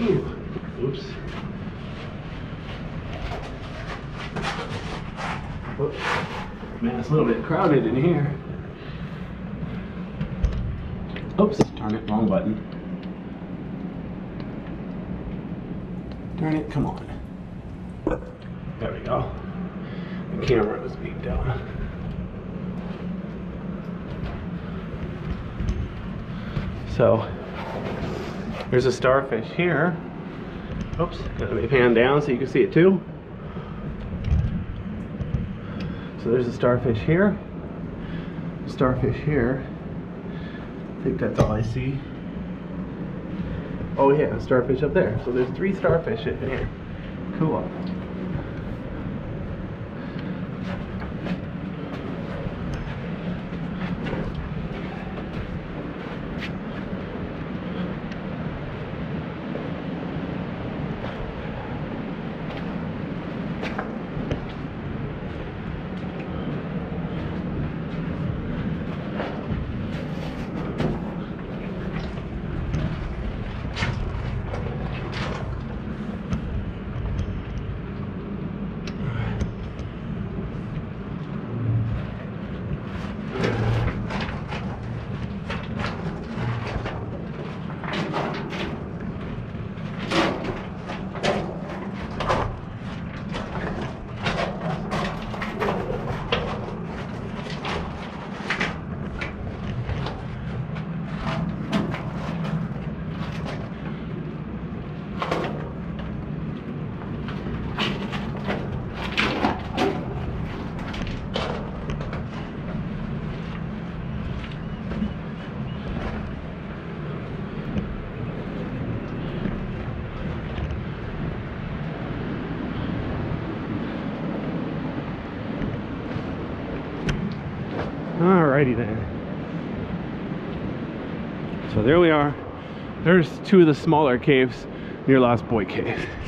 Ooh. Oops. Whoops. Man, it's a little bit crowded in here. Oops, darn it, wrong button. Darn it, come on. There we go. The camera was being down. So, there's a starfish here. Oops, let me pan down so you can see it too. So there's a starfish here. Starfish here. I think that's all I see. Oh yeah, starfish up there. So there's 3 starfish in here. Cool. Alrighty then. So there we are. There's 2 of the smaller caves near Lost Boy Cave.